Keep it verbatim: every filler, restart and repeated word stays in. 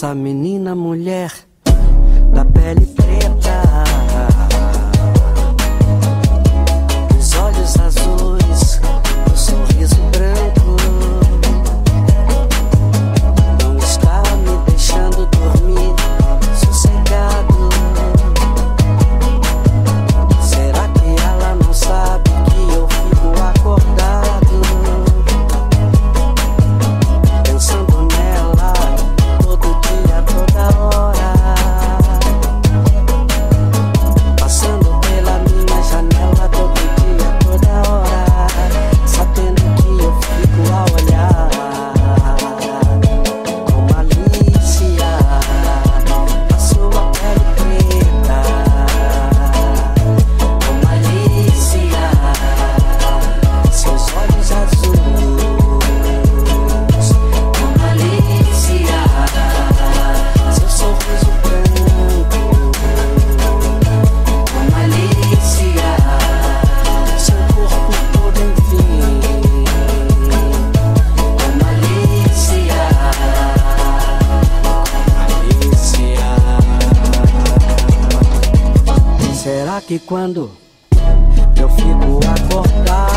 essa menina mulher da pele preta, os olhos azuis, o sorriso branco, não está me deixando dormir sossegado. Será que ela não sabe que eu fico acordado, pensando nela todo dia, toda hora, passando pela minha janela todo dia, toda hora, sabendo que eu fico a olhar com malícia a sua pele preta, com malícia seus olhos azuis, com malícia seu sorriso branco, com malícia seu corpo todo, enfim, com malícia, malícia. Será que quando eu fico acordado